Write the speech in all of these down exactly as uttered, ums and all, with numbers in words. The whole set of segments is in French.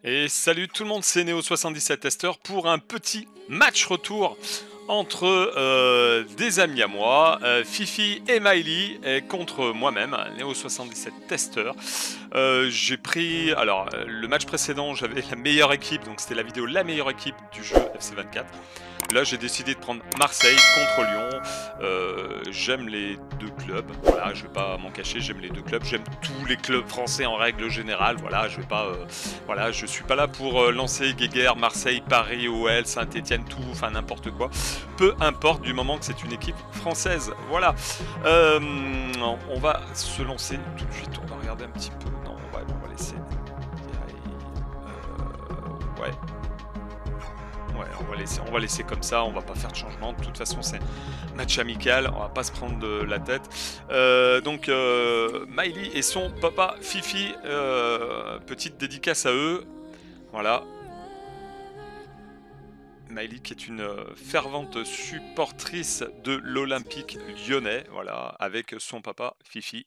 Et salut tout le monde, c'est Neo soixante-dix-sept Tester pour un petit match retour entre euh, des amis à moi, euh, Fifi et Miley, et contre moi-même, Neo soixante-dix-sept Tester. Euh, j'ai pris, alors euh, le match précédent j'avais la meilleure équipe, donc c'était la vidéo la meilleure équipe du jeu F C vingt-quatre. Là j'ai décidé de prendre Marseille contre Lyon. Euh, j'aime les deux clubs, voilà, je vais pas m'en cacher, j'aime les deux clubs, j'aime tous les clubs français en règle générale, voilà, je vais pas, euh, voilà, je suis pas là pour euh, lancer Guéguerre, Marseille, Paris, O L, Saint-Etienne, tout, enfin n'importe quoi, peu importe du moment que c'est une équipe française, voilà. Euh, on va se lancer tout de suite, on va regarder un petit peu, non, ouais, on va laisser, euh, ouais. Ouais, on va laisser, on va laisser comme ça, on va pas faire de changement. De toute façon, c'est match amical, on va pas se prendre de la tête. Euh, donc, euh, Miley et son papa Fifi, euh, petite dédicace à eux. Voilà. Miley qui est une fervente supportrice de l'Olympique lyonnais, voilà, avec son papa Fifi.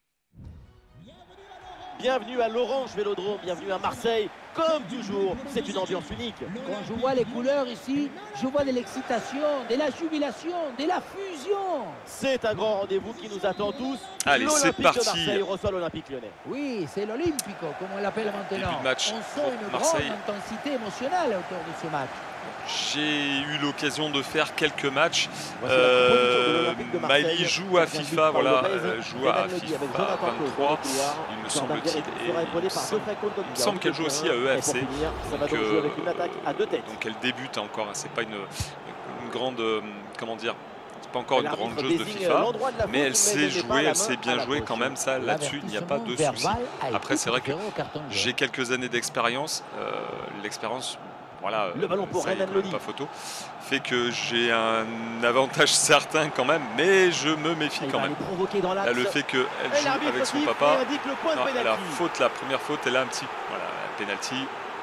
Bienvenue à l'Orange Vélodrome, bienvenue à Marseille. Comme toujours, c'est une ambiance unique. Quand je vois les couleurs ici, je vois de l'excitation, de la jubilation, de la fusion. C'est un grand rendez-vous qui nous attend tous. Allez, c'est parti. De Marseille reçoit l'Olympique lyonnais. Oui, c'est l'Olympico, comme on l'appelle maintenant. Match on sent une Marseille. grande intensité émotionnelle autour de ce match. J'ai eu l'occasion de faire quelques matchs. Euh, Miley joue à FIFA, voilà, euh, joue à FIFA vingt-trois, il me semble-t-il, et il me semble, il me semble qu'elle joue aussi à E F C. Donc, euh, donc elle débute encore, hein, c'est pas une, une grande, euh, comment dire, c'est pas encore une grande joueuse de FIFA, mais elle sait jouer, elle sait bien jouer quand même, ça là-dessus il n'y a pas de souci. Après c'est vrai que j'ai quelques années d'expérience, euh, l'expérience, voilà, le ballon pour Renan Lodi, pas photo, fait que j'ai un avantage certain quand même, mais je me méfie quand même. Là, le fait qu'elle joue avec son papa, non, elle a faute, la première faute, elle a un petit, voilà, penalty.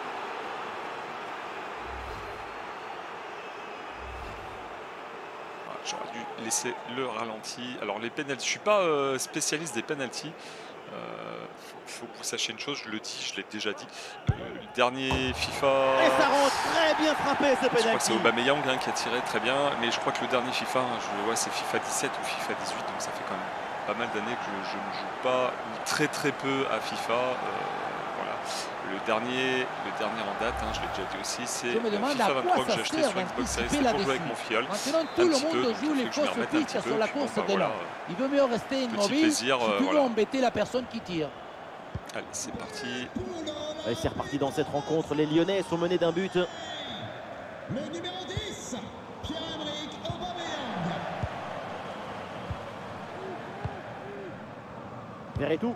J'aurais dû laisser le ralenti. Alors les penalties, je suis pas euh, spécialiste des penalties. Il euh, faut, faut que vous sachiez une chose, je le dis, je l'ai déjà dit. Euh, le dernier FIFA. Et ça rentre très bien frappé ce penalty. Je crois que c'est Aubameyang hein, qui a tiré très bien, mais je crois que le dernier FIFA, hein, je vois, c'est FIFA dix-sept ou FIFA dix-huit, donc ça fait quand même pas mal d'années que je, je ne joue pas ou très très peu à FIFA. Euh, voilà. Le dernier, le dernier en date, hein, je l'ai déjà dit aussi, c'est FIFA vingt-trois que j'ai acheté sur Xbox Series, c'était pour jouer avec mon filleul. Maintenant tout le monde joue les courses pistes sur la course de l'homme. Il vaut mieux rester immobile plaisir, si euh, tu veux voilà. embêter la personne qui tire. Allez, c'est parti. Et c'est reparti dans cette rencontre. Les Lyonnais sont menés d'un but. Le numéro dix, Pierre-Emerick Aubameyang. Verretou.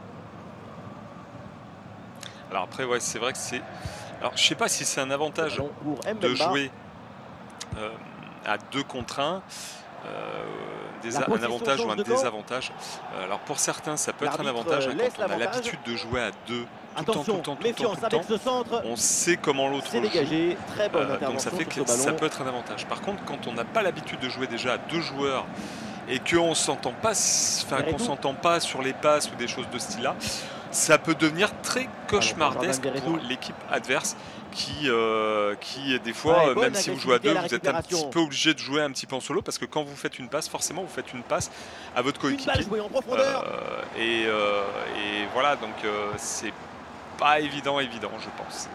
Alors après, ouais, c'est vrai que c'est... Alors, je sais pas si c'est un avantage de jouer euh, à deux contre un. Euh, des, un avantage ou un désavantage. Euh, alors pour certains ça peut être un avantage hein, quand on a l'habitude de jouer à deux tout le temps, tout le temps, tout le temps, tout le temps, tout le temps. On sait comment l'autre joue. Dégagé. Très bonne euh, donc ça fait que ça peut être un avantage. Par contre quand on n'a pas l'habitude de jouer déjà à deux joueurs et qu'on s'entend pas, enfin qu'on s'entend pas sur les passes ou des choses de ce style-là, ça peut devenir très cauchemardesque pour l'équipe adverse qui, euh, qui des fois, ouais, même si vous jouez à deux, vous êtes un petit peu obligé de jouer un petit peu en solo parce que quand vous faites une passe, forcément vous faites une passe à votre coéquipier. Euh, et, euh, et voilà, donc euh, c'est pas évident, évident, je pense.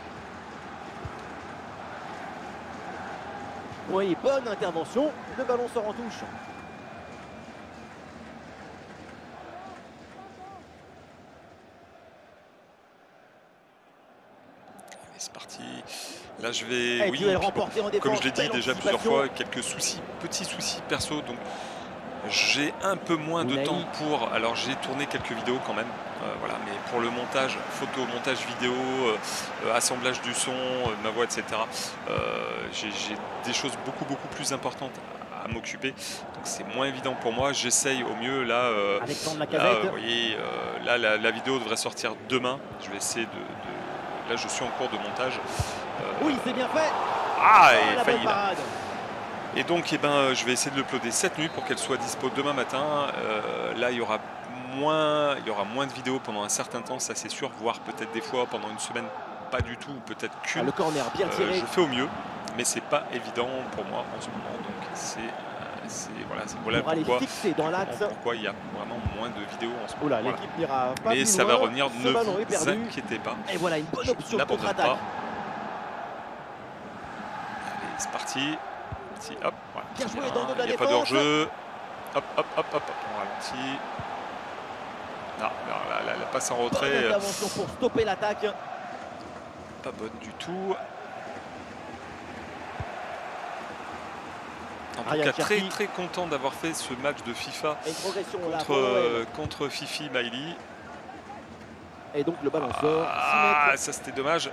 Oui, bonne intervention, le ballon sort en touche. C'est parti. Là, je vais. Et oui, puis, comme je l'ai dit déjà plusieurs fois, quelques soucis, petits soucis perso. Donc, j'ai un peu moins de temps pour. Alors, j'ai tourné quelques vidéos quand même. Euh, voilà, mais pour le montage, photo, montage vidéo, euh, assemblage du son, euh, ma voix, et cetera. Euh, j'ai des choses beaucoup, beaucoup plus importantes à m'occuper. Donc, c'est moins évident pour moi. J'essaye au mieux. Là, euh, là euh, vous voyez, euh, là, la, la vidéo devrait sortir demain. Je vais essayer de. de Là, je suis en cours de montage. Euh, oui, c'est bien fait. Ah, et oh, failli là. Et donc, eh ben, je vais essayer de l'uploader cette nuit pour qu'elle soit dispo demain matin. Euh, là, il y aura moins, il y aura moins de vidéos pendant un certain temps, ça c'est sûr, voire peut-être des fois pendant une semaine, pas du tout, peut-être Ah, qu'une. le corner bien Euh, tiré. je fais au mieux, mais c'est pas évident pour moi en ce moment. Donc c'est c'est voilà, c'est voilà Pour aller pourquoi, fixer dans l'axe. pourquoi il y a vraiment moins de vidéos en ce moment. Oula, Voilà. l'équipe n'ira pas Mais plus ça loin. va revenir, Ce ne ballon est vous perdu. inquiétez pas. Et voilà une bonne Je option de n'abandonne contre-attaque. pas. Allez, c'est parti. Si, hop, voilà, Bien très joué bien. dans le dos de la Il n'y a pas de défense. hors-jeu. Hop, hop, hop, hop, hop, on ralentit. Non, non, la, la, la passe en Bonne retrait, euh, intervention pour stopper l'attaque. pas bonne du tout. En tout Ryan cas, très Cherki. très content d'avoir fait ce match de FIFA Et une progression là contre, pour l'O M. euh, contre Fifi Maïli. Et donc le ballon sort. six Ah, mètres. ça c'était dommage.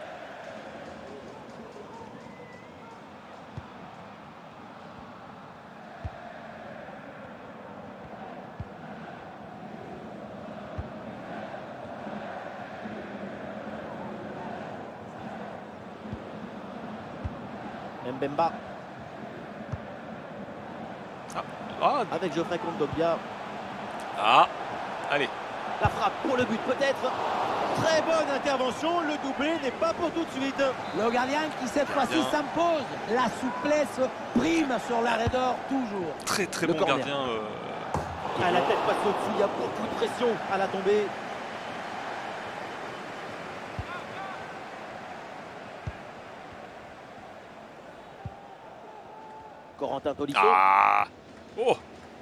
Mbemba Ah, avec Geoffrey Kondogbia. ah, allez. La frappe pour le but peut-être. Très bonne intervention. Le doublé n'est pas pour tout de suite. Le gardien qui cette fois-ci Gardien. s'impose. La souplesse prime sur l'arrêt d'or toujours. Très très Le bon corner. gardien. euh, Ah, la tête passe au-dessus. Il y a beaucoup de pression à la tombée. Corentin Tolisso. Ah, oh,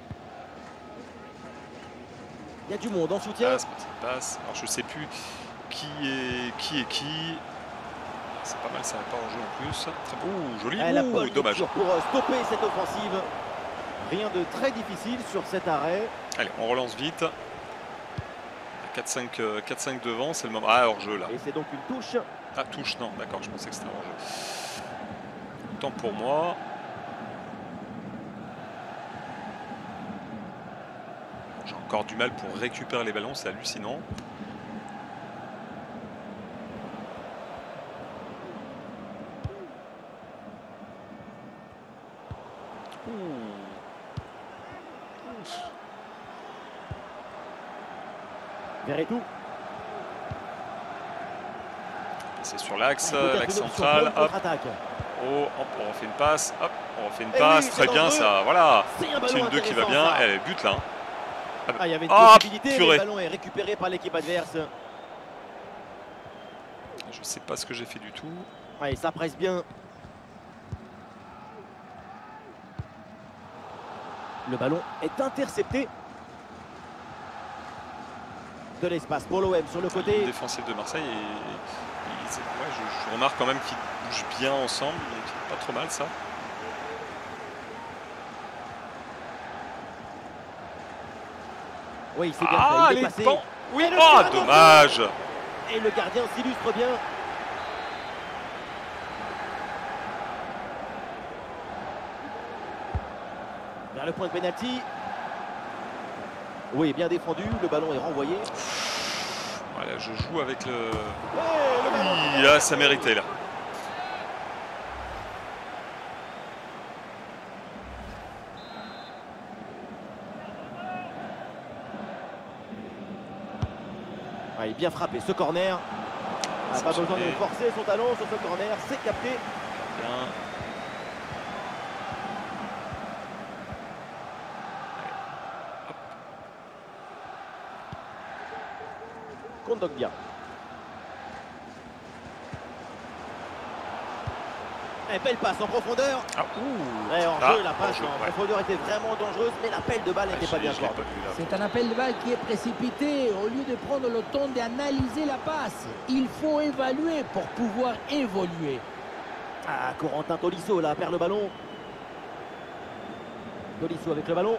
Il y a du monde en soutien. passe, petite passe. Alors je sais plus qui est qui est qui. C'est pas mal, ça n'est pas en jeu en plus. Très beau, joli. Elle a Ouh, bonne dommage. lecture pour euh, stopper cette offensive. Rien de très difficile sur cet arrêt. Allez, on relance vite. quatre cinq euh, quatre cinq devant, c'est le moment. Ah, hors jeu là. Et c'est donc une touche. Ah, touche, non, d'accord, je pensais que c'était hors jeu. Tant pour moi. J'ai encore du mal pour récupérer les ballons, c'est hallucinant. Verretou. C'est sur l'axe, Peut-être l'axe une option central. pour une Hop, contre-attaque. oh, hop, on refait une passe. Hop, on refait une Eh passe. oui, Très c'est bien, dangereux. ça. Voilà. C'est un C'est ballon une deux qui va intéressant, bien. ça. Elle bute là. hein. Ah, il y avait une Ah, possibilité, mais purée. le ballon est récupéré par l'équipe adverse. Je sais pas ce que j'ai fait du tout. Ah, et ça presse bien. Le ballon est intercepté. De l'espace pour l'O M sur le Le côté. défensif de Marseille, et, et c'est- ouais, je, je remarque quand même qu'ils bougent bien ensemble, donc c'est pas trop mal ça. Oui, c'est bien Ah, fait. Il est les passé. pans. Oui, Et le oh, tir, dommage. Et le gardien s'illustre bien. Vers le point de pénalty. Oui, bien défendu. Le ballon est renvoyé. Voilà, je joue avec le. Et le ballon Oui, là, ça méritait là. Ah, il est bien frappé ce corner. Ah, pas besoin de forcer son talon sur ce corner. C'est capté. Bien. Kondogbia. Et belle passe en profondeur. Ah, ouh. Ouais, en Ah, jeu, la passe hors-jeu, en ouais. profondeur était vraiment dangereuse, mais l'appel de balle Ah, n'était je pas l'ai- bien je l'ai accordé. pas vu, là. C'est un appel de balle qui est précipité. Au lieu de prendre le temps d'analyser la passe, il faut évaluer pour pouvoir évoluer. Ah, Corentin Tolisso là perd le ballon. Tolisso avec le ballon.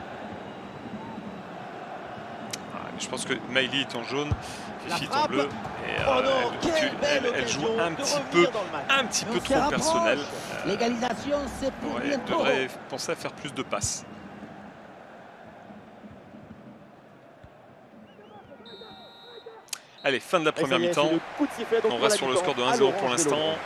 Ah, mais je pense que Maïli est en jaune, La Fifi est en frappe. bleu. Et, Oh euh, non, elle, quelle tu- belle elle- elle joue occasion un de petit revenir peu, dans le match. un petit peu On se trop rapproche. personnel. Euh, L'égalisation, c'est pour ouais, elle bientôt. devrait penser à faire plus de passes. Allez, fin de la Et ça première y est, mi-temps. c'est le coup de sifflet, donc, On pour reste la sur le mi-temps score de à un zéro pour l'Orange l'instant. Vélodrome.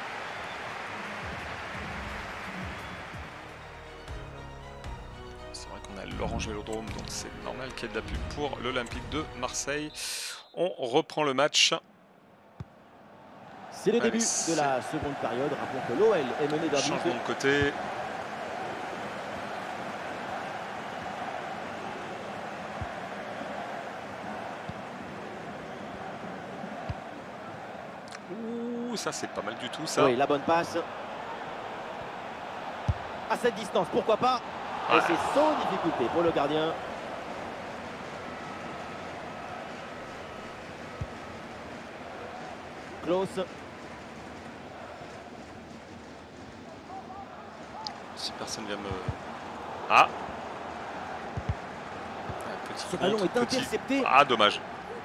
C'est vrai qu'on a l'Orange Vélodrome, donc c'est normal qu'il y ait de la pub pour l'Olympique de Marseille. On reprend le match. C'est le Allez, début c'est- de la seconde période. Rappelons que l'O L est mené d'un Changement but. de côté. Ouh, ça c'est pas mal du tout ça. Oui, la bonne passe. À cette distance, pourquoi pas. Et Ouais. c'est sans difficulté pour le gardien. Close. Si personne vient me... Ah, Un petit Ce ballon contre, est petit. intercepté. Ah, dommage.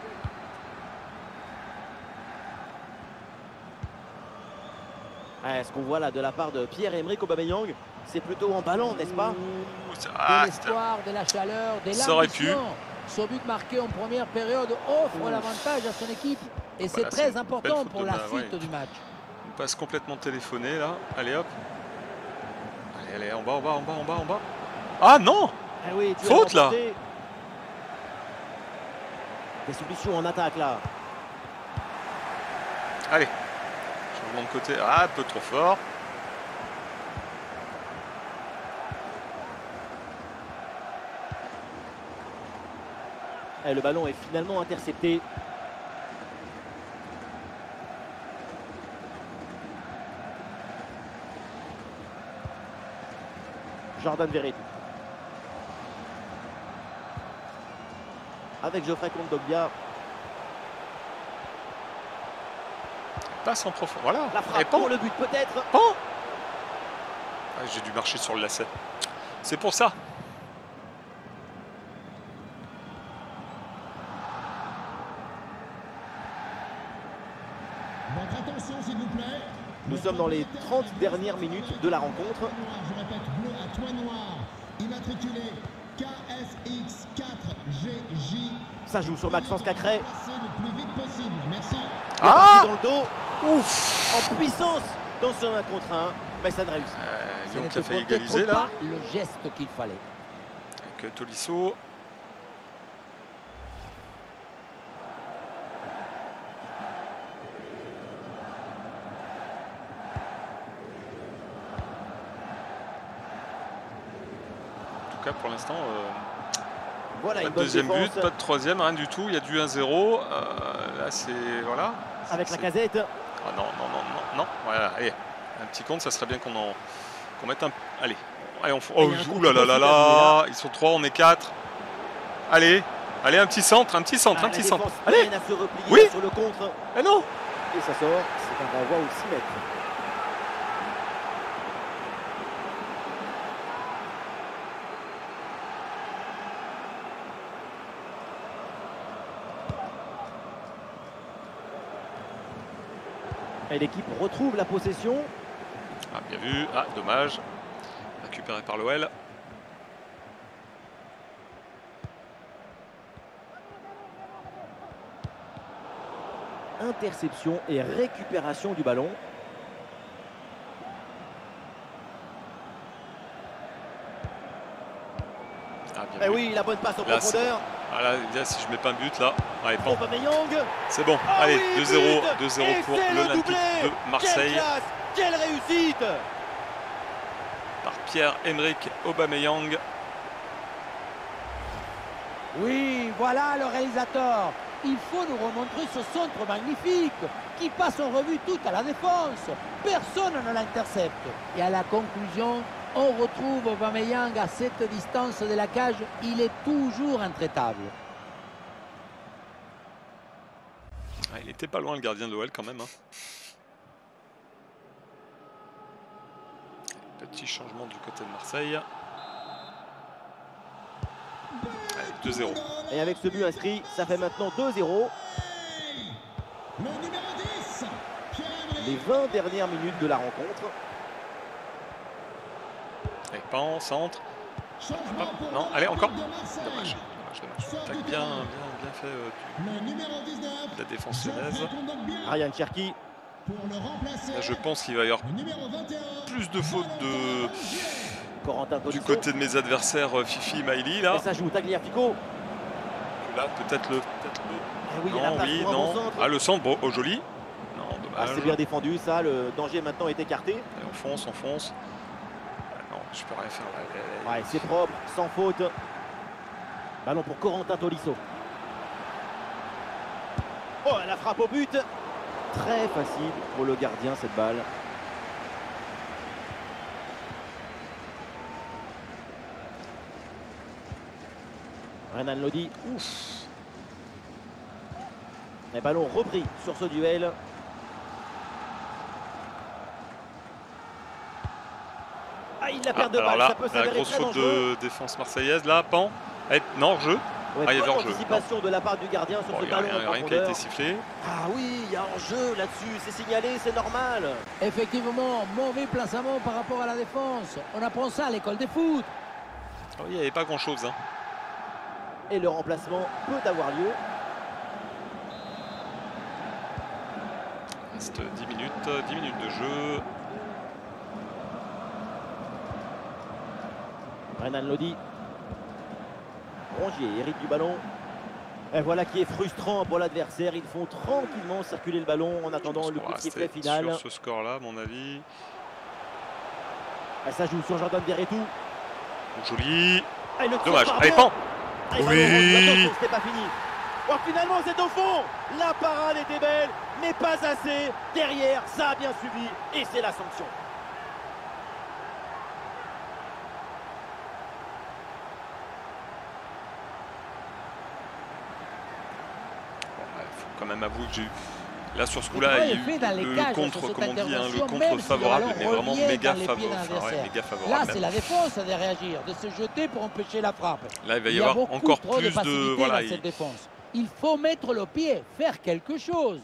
Ah, ce qu'on voit là de la part de Pierre-Emerick Aubameyang, c'est plutôt en ballon, n'est-ce pas? Ouh, ça- De ah, c'était- l'espoir, de la chaleur, de Ça aurait pu. l'ambition. Son but marqué en première période offre l'avantage à son équipe. Et c'est Voilà, c'est très une important belle faute pour de la ma- suite ouais. du match. Une passe complètement téléphonée là. Allez hop. Allez, allez, en bas, en bas, en bas, en bas, en bas. Ah non! Ah oui, tu as Faute, là. remporté. Des solutions en attaque là. Allez. Changement de côté. Ah, un peu trop fort. Et le ballon est finalement intercepté. Jordan Verretou. Avec Geoffrey Kondogbia. Passe en profond. Voilà. La Et frappe pan. pour le but peut-être. Pan. Ah, j'ai dû marcher sur le lacet. C'est pour ça. Votre attention, s'il vous plaît. Nous sommes dans les trente dernières minutes de la rencontre. Je répète, bleu à toit noir, immatriculé K S X quatre G J. Ça joue sur Maxence Cacré. Passez le plus vite possible. Merci. Il est Ah parti dans le dos. Ouf. En puissance dans ce un contre un. Mais ça ne réussit. Euh, Ce Lyon qui a n'était failli peut-être égaliser là. pas le geste qu'il fallait. Avec Tolisso. En tout cas, pour l'instant, euh, Voilà pas une de bonne deuxième défense but, pas de troisième, rien du tout. Il y a du un zéro. Euh, là, c'est. Voilà. avec la C'est- casette. Ah non, non, non, non, non. Voilà, allez. Un petit compte, ça serait bien qu'on en. Qu'on mette un. Allez. Allez, on f- Oh, Il y a un ouh contre là là là possible à là. Ils sont trois, on est quatre. Allez. Allez, un petit centre, un petit centre, Ah, un la petit centre. défense Allez. peine à se replier Oui. sur le contre. Eh non. Et ça sort. C'est un renvoi au six mètres. Et l'équipe retrouve la possession. Ah, bien vu. Ah, dommage. Récupéré par l'O L. Interception et récupération du ballon. Ah, bien Eh vu. oui, la bonne passe en Là, c'est profondeur. Ah, là, là, si je mets pas un but, là. Allez, bon. Aubameyang. C'est bon. Ah Allez, oui, deux zéro. but. deux zéro Et pour c'est le l'Olympique doublé. de Marseille. Quelle classe, quelle réussite. Par Pierre-Emerick Aubameyang. Oui, voilà le réalisateur. Il faut nous remontrer ce centre magnifique qui passe en revue toute à la défense. Personne ne l'intercepte. Et à la conclusion, on retrouve Aubameyang à cette distance de la cage. Il est toujours intraitable. Ah, il était pas loin, le gardien de l'O L, quand même. Hein. Petit changement du côté de Marseille. Allez, deux zéro. Et avec ce but inscrit, ça fait maintenant deux zéro. Le numéro dix, Pierre-Emerick. Les vingt dernières minutes de la rencontre. Allez, pan, centre. Changement pour Non, allez, encore. l'Olympique de Marseille. Dommage. Dommage, dommage. Tac, bien, bien, bien fait euh, Le numéro dix-neuf, de la défense Geoffrey lyonnaise. Kondogbia. Ryan Cherki. Pour le remplacer. Là, je pense qu'il va y avoir Le numéro vingt et un, plus de fautes de... Corentin du Tolisso. côté de mes adversaires euh, Fifi et Maïli, là. Et ça joue Tagliafico. Là, peut-être le... Peut-être le... Ah oui, il y a la Non, place oui, pour un bon non. centre. Ah, le centre, bon, oh, joli. Non, Ah, c'est bien défendu ça, le danger maintenant est écarté. Allez, on fonce, on fonce. Ah, non, je peux rien faire là. Ouais, c'est propre, sans faute. Ballon pour Corentin Tolisso. Oh, la frappe au but. Très facile pour le gardien cette balle. Renan Lodi. Ouf. Les ballons repris sur ce duel. Ah, il la perd de balle, là, ça peut la s'avérer grosse très faute dangereux. de défense marseillaise, là, pan. Eh, non, jeu. Ouais, ah, il y avait bonne hors-jeu. anticipation de la part du gardien sur Bon, ce il n'y a ballon rien, en rien qui a été profondeur. sifflé. Ah oui, il y a hors-jeu là-dessus, c'est signalé, c'est normal. Effectivement, mauvais placement par rapport à la défense. On apprend ça à l'école de foot. Oh, il n'y avait pas grand-chose. Hein. Et le remplacement peut avoir lieu. Il reste dix minutes, dix minutes de jeu. Renan Lodi. Rongier hérite du ballon. Et voilà qui est frustrant pour l'adversaire. Ils font tranquillement circuler le ballon en attendant le coup de sifflet final. Sur ce score-là, à mon avis. Et ça joue sur Jordan Verretou. Joli. Et le Dommage. tir Allez, par pan. bien. Oui. Attention, c'était pas fini. Oh, finalement, c'est au fond. La parade était belle, mais pas assez. Derrière, ça a bien suivi. Et c'est la sanction. Il faut quand même avouer que j'ai eu. Là, sur ce coup-là, il y a eu le contre, comme on dit, hein, le contre favorable, mais vraiment méga, favo enfin, ouais, méga favorable. Là, c'est la défense à réagir, de se jeter pour empêcher la frappe. Là, il va y, il y avoir encore trop plus de, de. Voilà, dans il... cette défense. Il faut mettre le pied, faire quelque chose.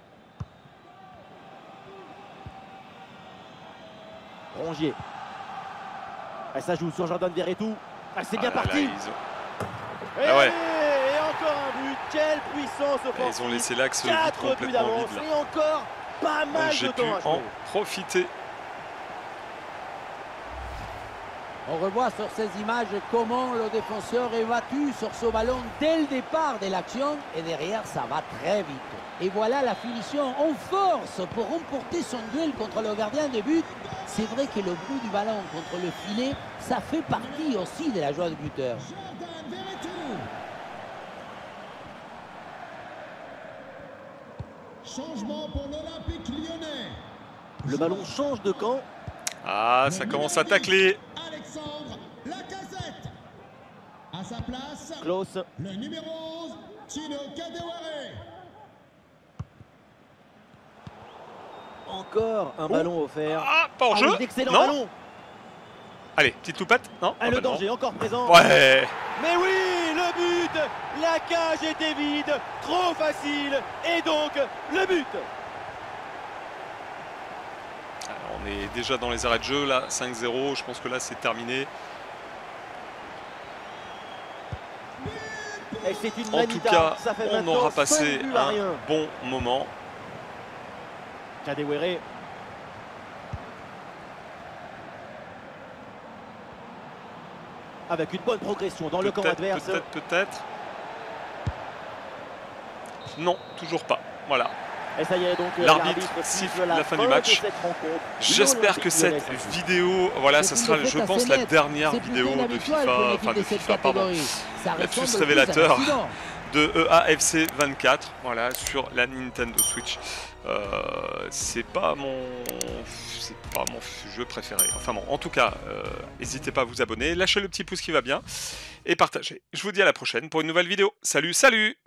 Rongier. Et ça joue sur Jordan Verretou. Ah, c'est bien Ah, là, parti. là, ils ont... Et, ah ouais. et encore un but. Quelle puissance offensive. Ils ont laissé l'axe quatre buts d'avance et encore pas mal de J'ai pu temps à en jouer. profiter. On revoit sur ces images comment le défenseur est battu sur ce ballon dès le départ de l'action et derrière ça va très vite. Et voilà la finition en force pour remporter son duel contre le gardien de but. C'est vrai que le bruit du ballon contre le filet, ça fait partie aussi de la joie du buteur. Changement pour l'Olympique lyonnais. Le ballon change de camp. Ah, ça commence à tacler. Alexandre Lacazette. À sa place, Klaus. le numéro onze, Tino Kadewere. Encore un Oh. ballon offert. Ah, pas en Ah jeu. oui, d'excellents Non. ballons. Allez, petite loupette. Non. Ah, ah, le bah non. danger encore présent. Ouais. Mais oui, le but. La cage était vide. Trop facile. Et donc, le but. Alors, on est déjà dans les arrêts de jeu là, cinq zéro. Je pense que là c'est terminé. Et c'est une En manita. tout cas, Ça fait on maintenant aura cinq passé buts à un rien. bon moment. Kadewere. Avec une bonne progression dans le camp Peut-être, adverse. peut-être, peut-être. Non, toujours pas. Voilà. Et ça y est, donc L'arbitre siffle la fin du match. J'espère que cette vidéo, voilà, ça sera, je pense, la dernière vidéo de FIFA, enfin de FIFA, pardon, lapsus révélateur de E A F C vingt-quatre, voilà, sur la Nintendo Switch. Euh, c'est pas mon, c'est pas mon jeu préféré. Enfin bon, en tout cas, euh, n'hésitez pas à vous abonner, lâchez le petit pouce qui va bien et partagez. Je vous dis à la prochaine pour une nouvelle vidéo. Salut, salut!